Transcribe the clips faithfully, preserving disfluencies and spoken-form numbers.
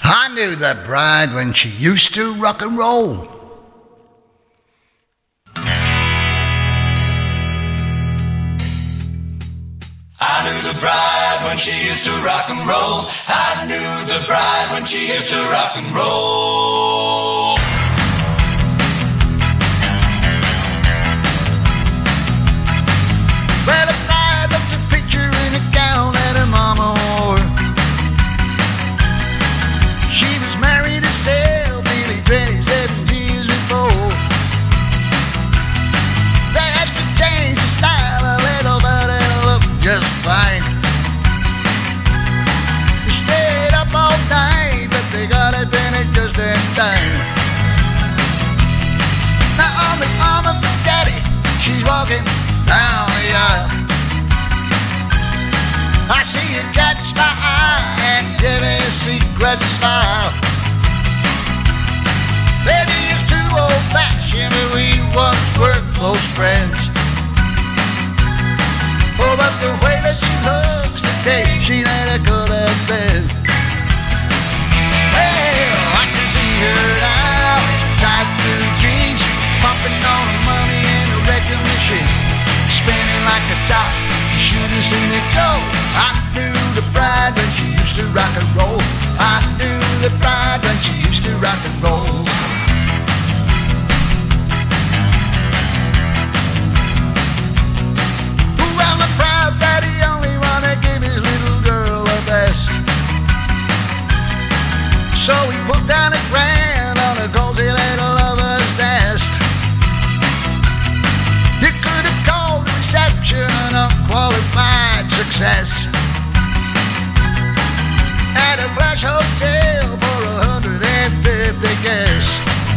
I knew that bride when she used to rock and roll. I knew the bride when she used to rock and roll. I knew the bride when she used to rock and roll. Well, the bride looked a picture in a gown that her mama wore. She was married herself nearly twenty-seven years before. They had to change the style a little, but it looked just fine. They stayed up all night, but they got it finished just in time. Now on the arm of the daddy, she's walking down the aisle. I see you catch my eye and give me a secret smile. Baby, you're too old-fashioned, and we once were close friends. Oh, but the way that she looks today, she never could have been. Well, I can see her now, tight blue jeans, pumping all the money in a wrecking machine, spinning like a top. You should have seen it go. I knew the bride when she used to rock and roll. I knew the bride when she used to rock and roll. Well, the proud daddy only wanna give his little girl the best, so he put down a grand on a cozy little lover's nest. You could have called the reception an unqualified success at a flash hotel for a hundred and fifty guests.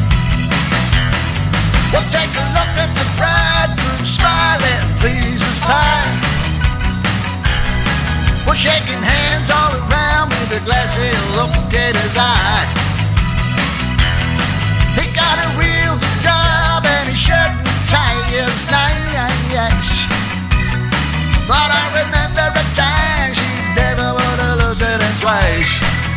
Well, take a look at the bridegroom smiling, pleased with pie. We're shaking hands all around with a glassy look in his eye. He got a real good job and his shirt and tie is nice. But I remember a time she never would have looked at him twice.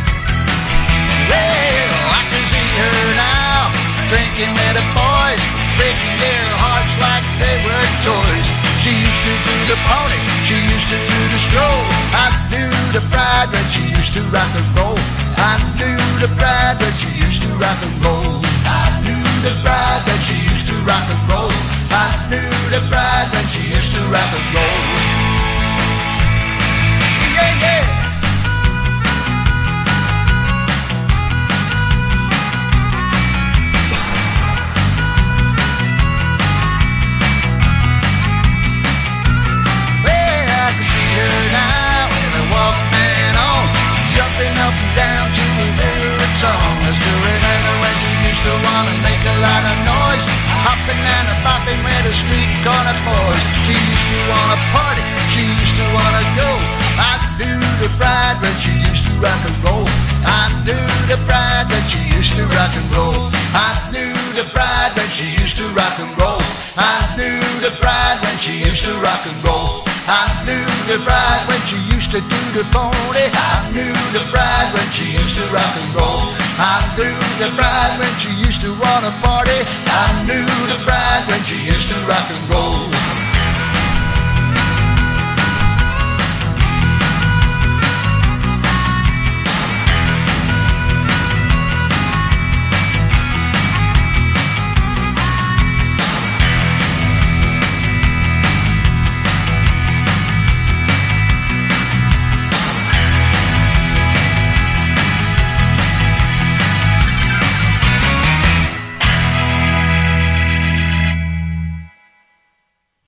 Well, I can see her now, drinking with the boys, breaking their hearts like they were toys. She used to do the pony, she used to do the stroll. I knew the bride when she used to rock and roll. I knew the bride when she used to rock and roll. I knew the bride when she used to rock and roll. I knew the bride when she used to rock and roll. Yeah, yeah. Jumping up and down to a favorite song. I still remember when she used to wanna make a lot of noise, hopping and a bopping with a street corner boys. She used to wanna party, she used to wanna go. I knew the bride when she used to rock and roll. I knew the bride when she used to rock and roll. I knew the bride when she used to rock and roll. I knew the bride when she used to rock and roll. I knew the bride when she used to do the pony. I knew the bride when she used to rock and roll. I knew the bride when she used to wanna party. I knew the bride